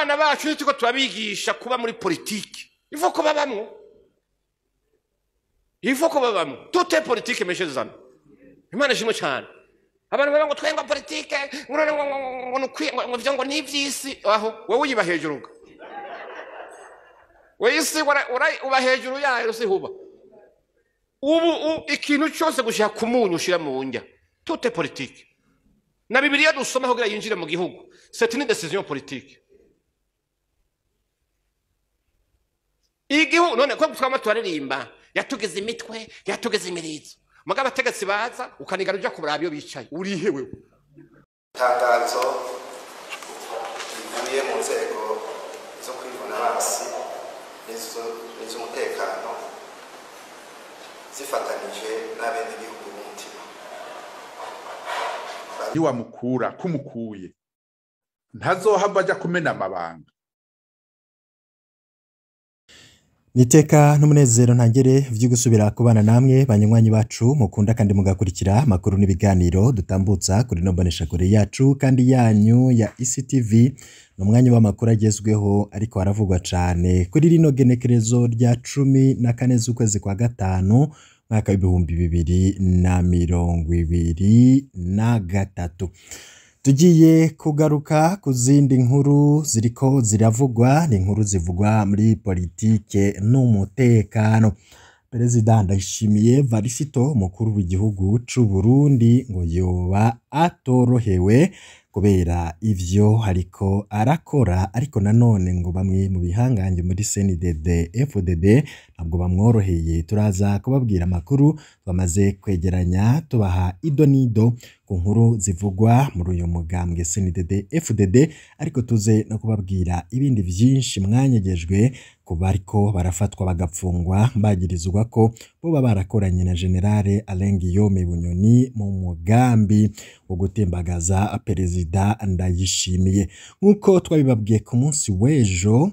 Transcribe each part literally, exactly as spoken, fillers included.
abana bacu nitiko tubabigisha kuba muri politiki ifo ko babamwo ifo ko babamwo toute politique mes chers amis imana shimwe cyane abantu baba ngo twenga politike ngurane ngo ngo ngo ngo ngo n'ivyisi aho wowe uyiba hejuru wewe isi uba hejuru yayo sihuba ubu ikintu cyose gushaka kumunyu ushira mu njya toute politique na bibiliya dusoma kugira yinjire mu gihugu c'est une décision politique igihugu none ko twama twaririmba yatugeze imitwe yatugeze imirizo mugaba abategetsi baza ukanigara uja kuburaba iyo bicaye urihe wewe tangazo ivuye mu nzego zo kwivuna basi n'iz'umutekano zifatanije n'abenegihugu b'umutima niwamukura kumukuye ntazohava aja kumena amabanga. Niteka n'umunezero ntangere vyo gusubira kubana namwe banywanyi bacu mukunda kandi mugakurikira makuru n'ibiganiro dutambutsa kuri nombonesha kure yacu kandi yanyu ya I C T V no mwanya w'amakuru agezweho ariko haravugwa cane kuri rino genekerezo rya cumi na kane z'ukwezi kwa gatanu mwaka w'ibihumbi bibiri na mirongo ibiri na gatatu. Tugiye kugaruka ku zindi nkuru ziriko ziravugwa ni inkuru zivugwa muri politike n'umutekano. Perezida Ndayishimiye Varisito mukuru w'igihugu c'u Burundi ngo yoba atorohewe kubera ivyo hariko arakora ariko nanone ngo bamwe mu bihanganje muri C N D D F D D ntabwo bamworoheye. Turaza kubabwira amakuru bamaze kwegeranya tubaha idonido ku nkuru zivugwa muri uyu mugambwe C N D D F D D ariko tuze no kubabwira ibindi vyinshi mwanyegejwe kuba ariko barafatwa bagapfungwa bagirizwa ko bo barakoranye na General Alengiyome Bunyoni mu mugambi wo gutembagaza Perezida Ndayishimiye. Nkuko twabibabwiye ku munsi w'ejo,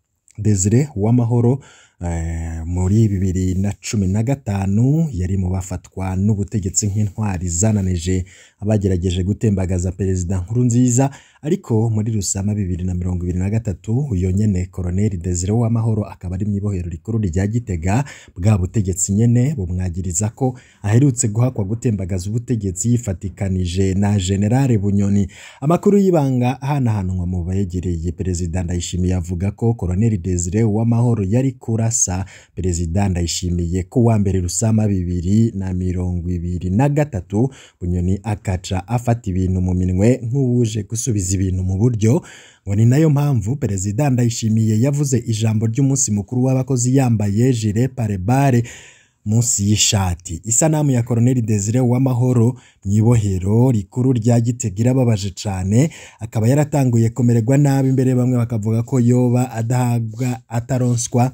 Desire Uwamahoro Uh, muri bibiri na cumi na gatanu yari mu bafatwa n'ubutegetsi nk'intwari zananije abagerageje gutembagaza Perezida Nkurunziza, ariko muri Rusama bibiri na mirongo ibiri na gatatu uyo nyene Colonel Desire Uwamahoro akaba ari mw'ibohero rikuru rya Gitega bwa butegetsi nyene bumwagiriza ko aherutse guhakwa gutembagaza ubutegetsi yifatikanije na General Bunyoni. Amakuru y'ibanga hana hanwa mu bayegereye Perezida Ndayishimiye avuga ko Colonel Desire Uwamahoro yari kura sa Perezida Ndayishimiye ku wa mbere Rusama bibiri na mirongo ibiri na gatatu Bunyoni akaca afata ibintu mu minwe nk'uwuje gusubiza ibintu mu buryo. Ngo ni nayo mpamvu Perezida Ndayishimiye yavuze ijambo ry'umunsi mukuru w'abakozi yambaye jire parebare munsi y'ishati. Isanamu ya Colonel Desire Uwamahoro mw'ibohero rikuru rya Gitega irababaje cane, akaba yaratanguye komererwa nabi imbere bamwe bakavuga ko yoba adahabwa ataronswa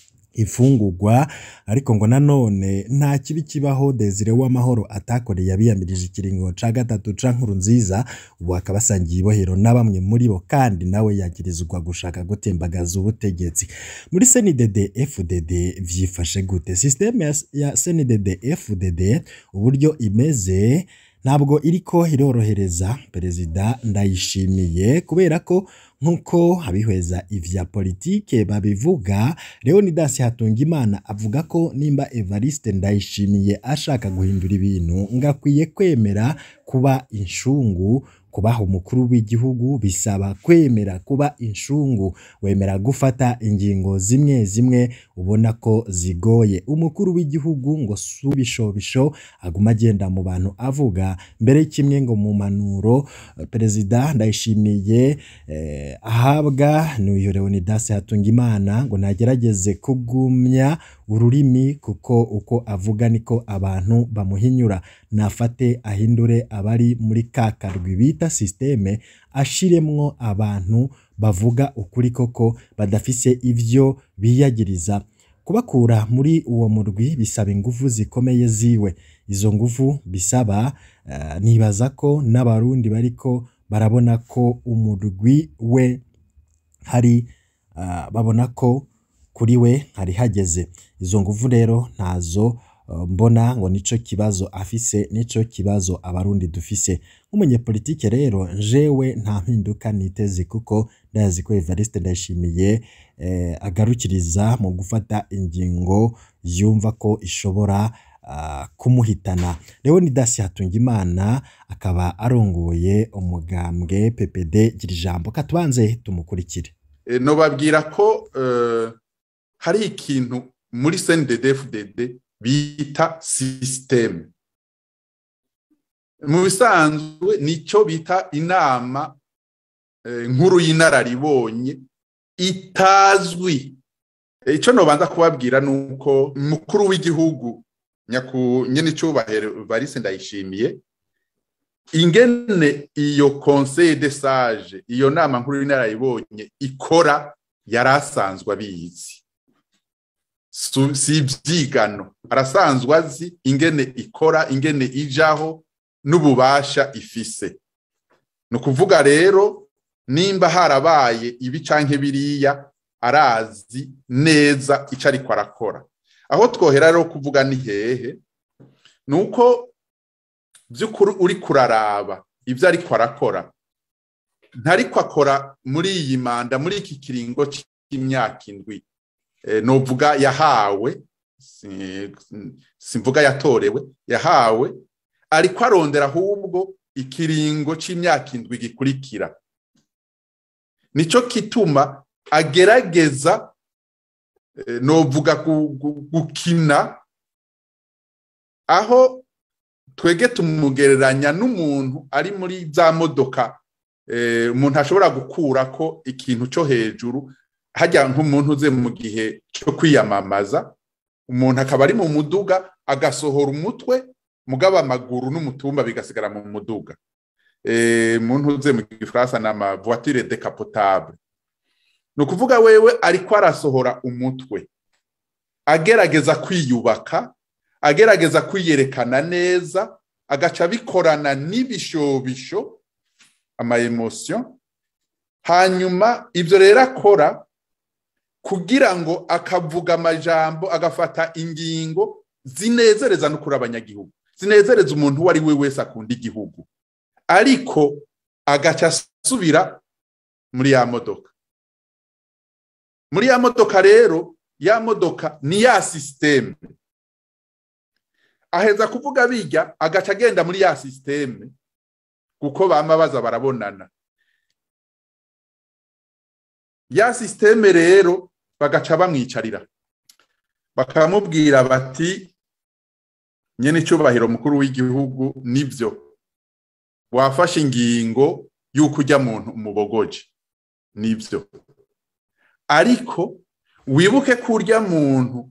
ifungurwa, ariko ngo nanone nta kibi kibaho Desire Uwamahoro atakoreye yabiyamirije ikiringo ca gatatu ca Nkurunziza. Ubu akaba asangiye ibohero na bamwe muri bo kandi nawe yagirizwa gushaka gutembagaza ubutegetsi. Muri C N D D F D D vyifashe gute? Systeme ya C N D D F D D uburyo imeze ntabwo iriko irorohereza Perezida Ndayishimiye kubera ko nkuko abihweza ivya politike babivuga. Leonidas Hatungimana avuga ko nimba Evariste Ndayishimiye ashaka guhindura ibintu ngakwiye kwemera kuba inshungu. Kubaho umukuru w'igihugu bisaba kwemera kuba inshungu, wemera gufata ingingo zimwe zimwe ubona ko zigoye. Umukuru w'igihugu ngo subishobisho aguma agenda mu bantu avuga mbere kimwe ngo mu manuro Perezida Ndayishimiye eh, ahabwa n'uyu Leonidas Hatungimana ngo nagerageze kugumya ururimi kuko uko avuga niko abantu bamuhinyura. Nafate ahindure abari muri kakarwi bita systeme ashiremwo abantu bavuga ukuri koko badafise ivyo biyagiriza. Kubakura muri uwo murwi bisaba ingufu zikomeye ziwe. Izo ngufu bisaba uh, nibaza ko n'abarundi bariko barabona ko umurwi we hari uh, babona ko kuri we hari hageze. Izo ngufu rero ntazo mbona ngo nico kibazo afise, nico kibazo abarundi dufise. Nk'umunyepolitike rero jewe nta mpinduka niteze, kuko ndazi ko Evariste Ndayishimiye eh, agarukiriza mu gufata ingingo yumva ko ishobora uh, kumuhitana. Leonidas Hatungimana akaba arongoye umugambwe P P D. Gira ijambo katubanze tumukurikire. E, no babwira ko uh, hari ikintu muri C N D D F D D bita systeme. Mu bisanzwe nico bita inama e, nkuru y'inararibonye itazwi. Ico e, no banza kubabwira nuko mukuru w'igihugu nyaku nyene cyubahero Evariste Ndayishimiye ingene iyo conseil des sages, iyo nama nkuru y'inararibonye ikora yarasanzwe abizi. Si ibyigano, arasanzwe azi ingene ikora, ingene ijaho n'ububasha ifise. No kuvuga rero nimba harabaye ibi canke biriya arazi neza ico ariko arakora. Aho twohera rero kuvuga ni hehe, nuko by'ukuri uri kuraraba ivyo ariko arakora ntariko akora muri iyi manda, muri iki kiringo c'imyaka indwi e, novuga yahawe, simvuga yatorewe, yahawe, ariko arondera ahubwo ikiringo c'imyaka indwi gikurikira. Nico kituma agerageza e, novuga gukina, aho twege tumugereranya n'umuntu ari muri za modoka umuntu ashobora gukura ko ikintu cyo hejuru, hajya nk'umuntu uze mu gihe cyo kwiyamamaza, umuntu akaba ari mu muduga agasohora umutwe mugaba amaguru n'umutumba bigasigara mu muduga. Eh umuntu uze mu gifaransa nama voiture décapotable. No kuvuga wewe ariko arasohora umutwe, agerageza kwiyubaka, agerageza kwiyerekana neza, agaca bikorana n'ibishobisho, ama emotion. Hanyuma ivyo rero akora kugira ngo akavuga amajambo, agafata ingingo zinezereza no kuri abanyagihugu, zinezereza umuntu wari we wese akunda igihugu, ariko agaca asubira muri ya modoka. Muri ya modoka rero, ya modoka ni ya systeme. Aheza kuvuga bijya agaca agenda muri ya systeme, kuko bamabaza barabonana. Ya systeme rero bagaca bamwicarira, bakamubwira bati nyene cyubahiro mukuru w'igihugu, nivyo wafashe ingingo yuko ujya muntu umubogoje, nivyo, ariko wibuke kurya muntu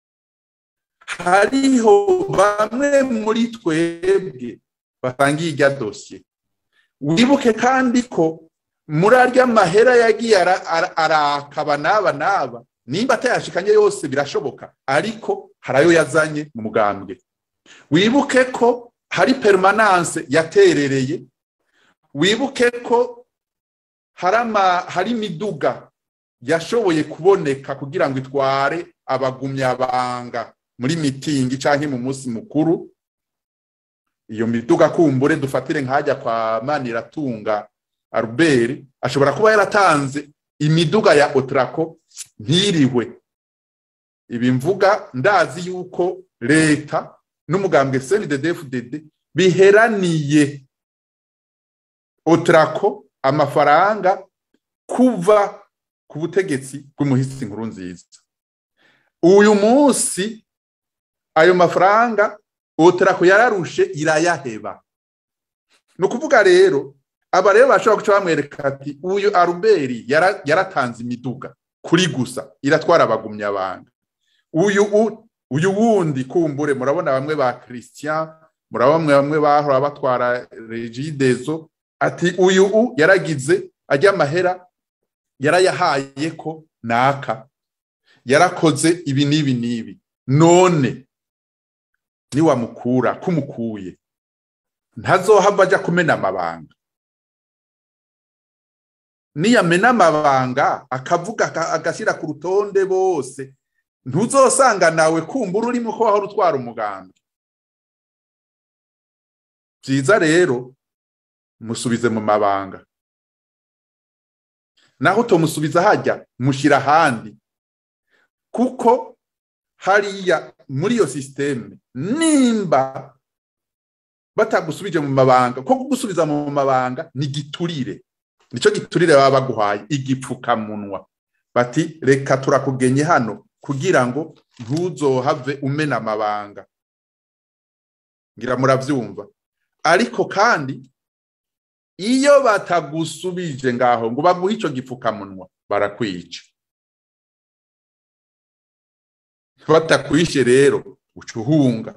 hariho bamwe muri twebwe batangiye irya dossier. Wibuke kandi ko muri arya mahera yagiye arakaba naba naba, nimba atayashikanye yose birashoboka, ariko harayo yazanye mu mugambwe. Wibuke ko hari permanence yaterereye, wibuke ko harama hari miduga yashoboye kuboneka kugira ngo itware abagumya banga muri meeting canke mu munsi mukuru. Iyo miduga kumbure dufatire nkajya kwa Maniratunga Albert, ashobora kuba yaratanze imiduga ya Otrako ntiriwe. Ibi mvuga ndazi yuko leta n'umugambwe C N D D F D D biheraniye Otrako amafaranga kuva ku butegetsi bw'umuhisi Nkurunziza. Uyu munsi ayo mafaranga Otrako yararushe irayaheba. No kuvuga rero aba rero bashobora guca bamwereka ati uyu Albert yara, yaratanze imiduga kuri gusa iratwara abagumya banga. Uyu uyu wundi kumbure murabona bamwe ba Christian, murabona bamwe bahora batwara Regidezo, ati uyu u yaragize ajya mahera yarayahaye ko naka yarakoze ibi nibi nibi, none ni wamukura kumukuye ntazohava ajya kumena amabanga. Ni yamena amabanga akavuga agashyira ku rutonde bose, ntuzosanga nawe kumbura urimo ko wahora utwara umuganda. Byiza rero musubize mu mabanga, naho tomusubiza hajya mushira ahandi, kuko hariya muri iyo systeme nimba batagusubije mu mabanga, ko kugusubiza mu mabanga ni giturire. Nico giturire baba baguhaye igipfukamunwa, bati reka turakugenye hano kugira ngo ntuzohave umena amabanga. Ngira muravyumva. Ariko kandi iyo batagusubije ngaho ngo baguhe ico gipfukamunwa barakwica. Batakwishe rero ucuhunga.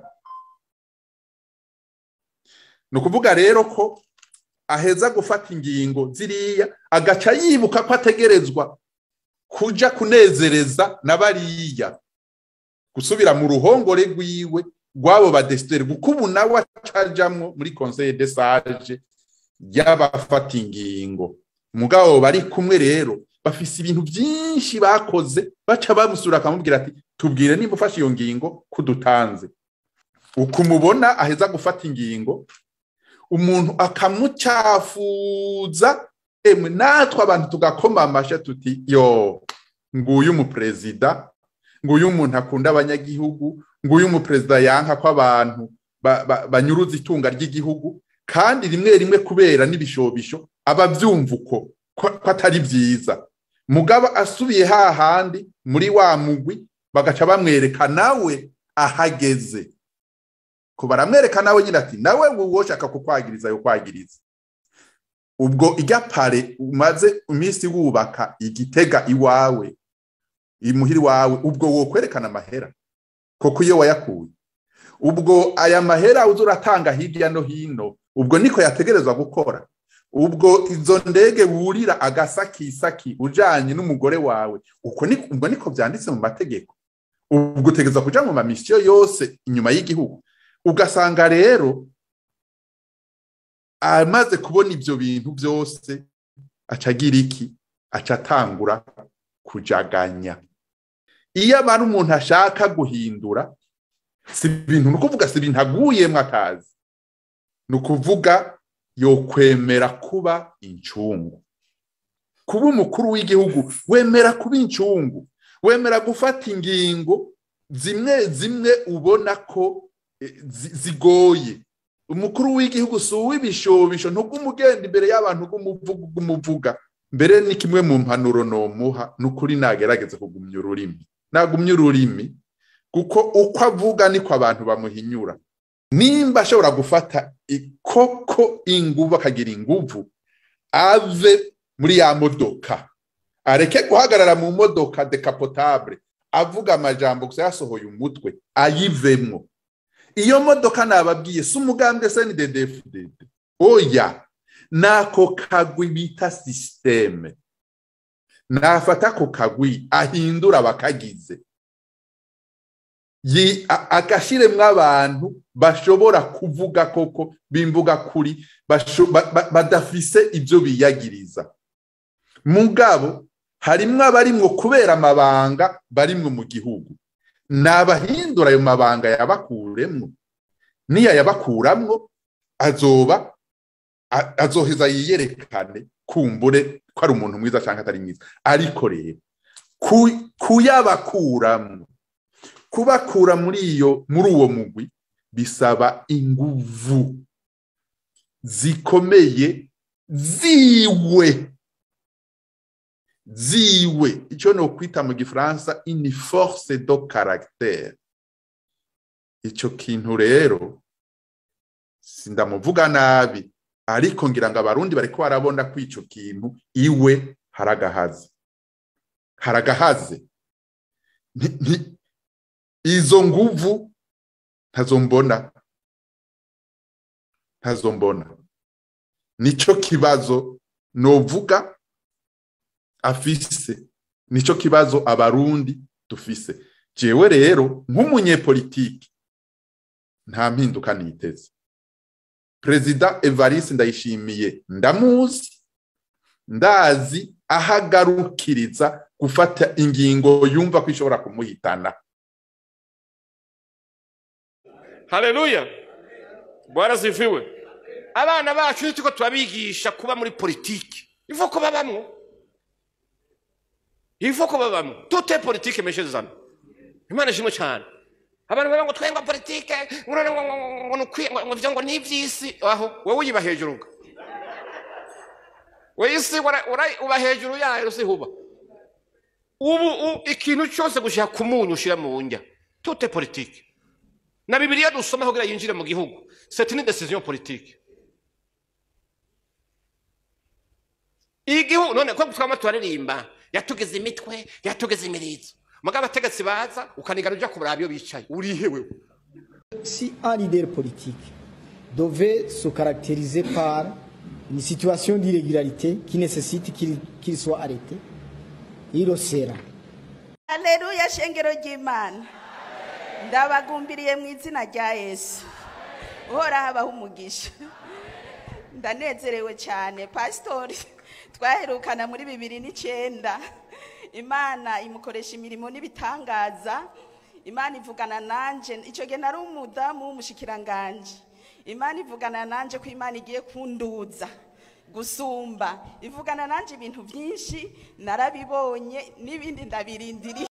Nukuvuga rero ko aheza gufata ingingo ziriya agaca yibuka ko ategerezwa kuja kunezereza nabariya, gusubira mu ruhongore rwiwe rwabo badestere, gukubu nawe acajamwo muri conseil de sage y'abafata ingingo. Mugabo bari kumwe rero bafise ibintu byinshi bakoze, baca bamusura akamubwira ati tubwire nimba ufashe iyo ngingo kudutanze. Ukumubona aheza gufata ingingo, umuntu akamucafuza, emwe natwe abantu tugakoma amasha tuti yo nguyu umuperezida, nguyu umuntu akunda abanyagihugu, nguyu umuperezida yanka ko abantu banyuruza ba, ba itunga ry'igihugu, kandi rimwe rimwe kubera n'ibishobisho abavyumva uko ko atari byiza. Mugabo asubiye hahandi muri wa mugwi bagaca bamwereka nawe ahageze, ko baramwereka nawe nyine ati nawe woshaka kukwagiriza yo kwagiriza. Ubwo igapare umaze iminsi wubaka igitega iwawe imuhiri wawe, ubwo wo kwerekana amahera koko iyo wayakuye. Ubwo aya mahera uzuratanga hirya no hino, ubwo niko yategerezwa gukora. Ubwo izo ndege wurira agasakisaki ujanye n'umugore wawe, uko niko ubwo niko byanditse mu mategeko. Ubwo utegeza kuja mu mamisyo yose inyuma y'igihugu. Ugasanga rero amaze kubona ibyo bintu byose acagira iki, acatangura kujaganya. Iyo abantu umuntu ashaka guhindura, si ibintu nukuvuga si ibintu aguyemwe akazi, nukuvuga yo kwemera kuba incungu. Kuba umukuru w'igihugu wemera kuba incungu, wemera gufata ingingo zimwe zimwe ubona ko zigoye. Umukuru w'igihugu si uw'ibishobisho, ntugumugenda imbere y'abantu gumuvuga. Mbere ni kimwe mu mpanuro no muha nukuri nagerageze kugumya ururimi. Nagumya ururimi kuko uko avuga niko abantu bamuhinyura. Nimba ashobora gufata ikoko inguvu akagira inguvu, ave muri ya modoka, areke guhagarara mu modoka decapotable avuga amajambo gusa yasohoye umutwe, ayivemwo. Iyo modoka nababwiye si umugambwe S N D D F D D, oya nako kagwi bita systeme. Nafata ko kagwi ahindura bakagize, yi agashiremwe abantu bashobora kuvuga koko bimvuga kuri, badafise ibyo biyagiriza. Mugabo harimwe abarimwo kubera amabanga barimwe mu gihugu, nabahindura ayo mabanga yabakuremwo. Niya yabakuramwo azoba azoheza yiyerekane kumbure ko ari umuntu mwiza cyangwa atari mwiza. Ariko rero kuyabakuramwo, kubakura muri iyo muri uwo mugwi bisaba inguvu zikomeye ziwe ziwe icyo no kwita mu gifaransa une force de caractère. Icyo kintu rero sindamuvuga nabi, ariko ngira ngo abarundi bariko barabona ko ico kintu iwe haragahaze haragahaze. Izo nguvu ntazombona ntazombona nico kibazo novuga afise, nico kibazo abarundi dufise. Jewe rero nk'umunyepolitiki nta mpinduka niteze. Perezida Evariste Ndayishimiye ndamuzi, ndazi ahagarukiriza gufata ingingo yumva ko ishobora kumuhitana. Haleluya. Bwana sifiwe. Abana bacu nitiko tubabigisha kuba muri politiki. Ifo ko babamwo. Ifo ko babamwo. Toute politique meshe zana. Imana shimwe cyane. Abantu baba ngo twenga politike, ngo ngo ngo ngo nivyisi aho wowe uyiba hejuru. Wewe isi uba hejuru yayo sihuba. Ubu ikintu cyose gushaka kumunyu ushira mu njya. Toute politique. Na Bibiliya dusoma kugira yinjire mu gihugu. C'est une décision politique. Igihugu none ko twama twaririmba yatugeze imitwe yatugeze imirizo. Magabo ategetsi baza ukanigana uja kuburaba iyo bicaye. Urihewe. Si un leader politique devait se caractériser par une situation d'irrégularité qui nécessite qu'il qu'il soit arrêté, il le sera. Alléluia, shengero ry'Imana. Ndabagumbiriye mu izina rya Yesu. Uhora habaho umugisha. Ndanezerewe cyane pastori. Twaherukana muri bibiri n'icyenda. Imana imukoresha imirimo n'ibitangaza. Imana ivugana nanje icyo gihe nari umudamu w'umushikiranganje. Imana ivugana nanje ko Imana igiye kunduza gusumba. Ivugana nanje ibintu byinshi narabibonye n'ibindi ndabirindiriye.